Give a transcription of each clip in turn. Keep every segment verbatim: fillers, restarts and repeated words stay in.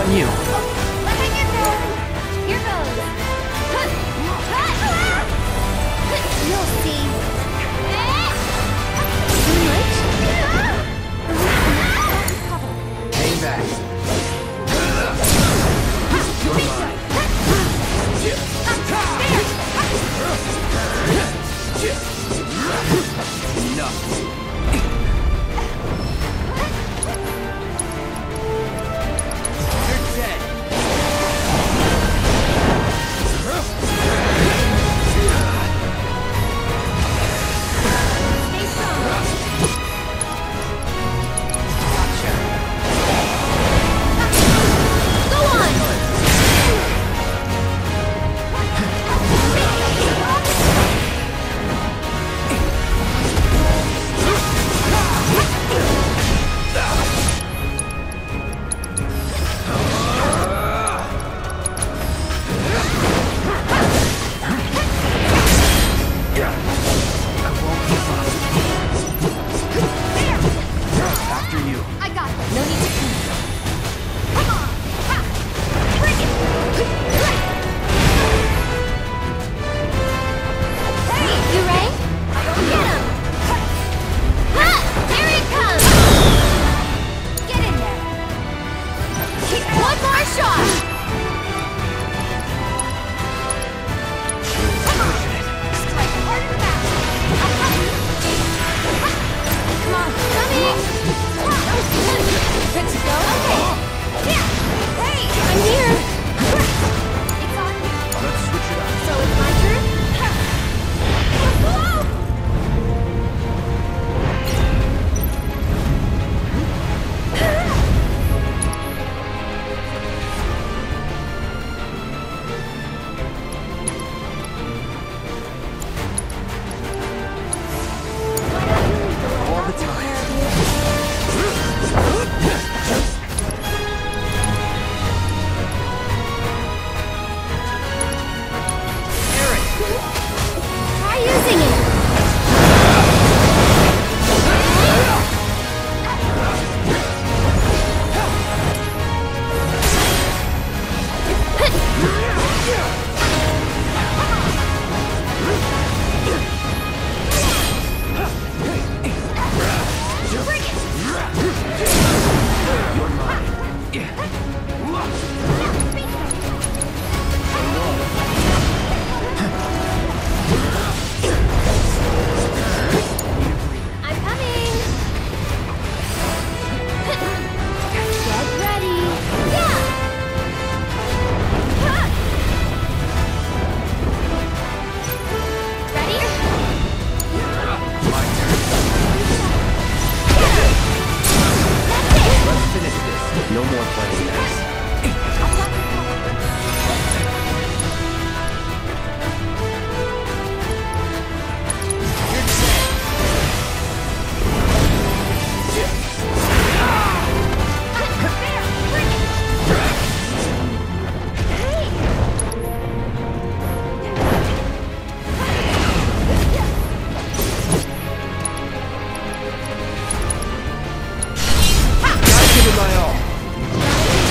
on you. Hang in there. Here goes. You'll see. Too much? Hang back. You're mine. Enough. You're dead. Stay strong. Gotcha. Go on. I won't give up. After you. I got it. No need to cancel. Come on. Ha. Bring it. Hey, you ready? Get him. Ha. Here he comes. Get in there. One more shot. Come on. Strike hard and fast. Come on, coming! Good to go? Okay. Yeah. Hey, I'm here. It's on you. Let's switch it up. So it's my turn? Whoa! All the time. Try using it. Bring it. You're mine. I'm coming. Get ready. Yeah. Ready? My turn. That's it. Let's finish this. No more playing nice. You're dead. There, bring it. Hey. Gotta give it my all.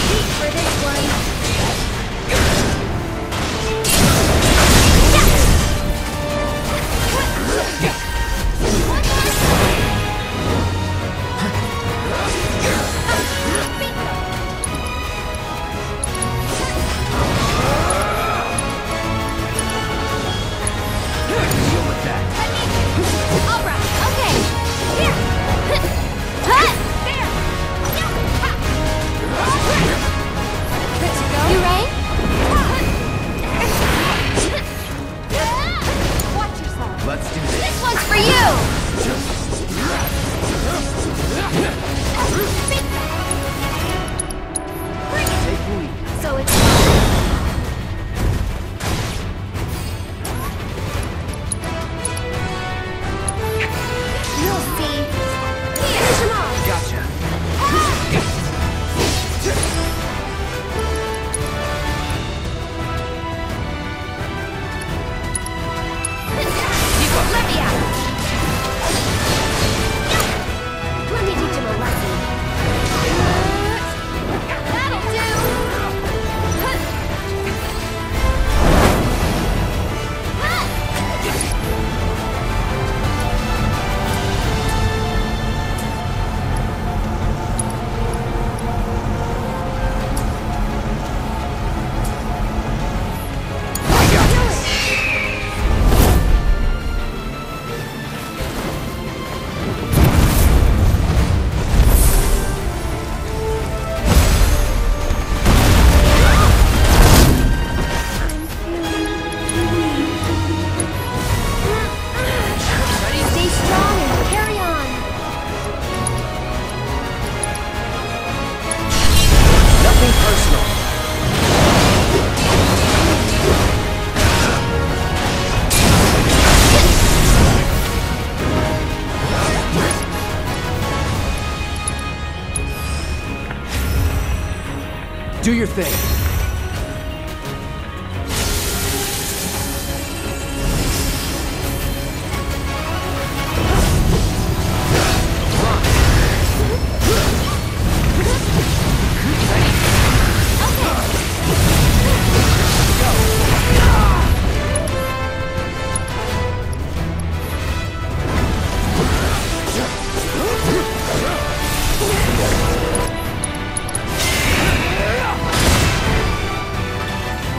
Do your thing.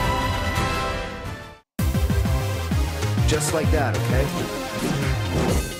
Just like that, okay?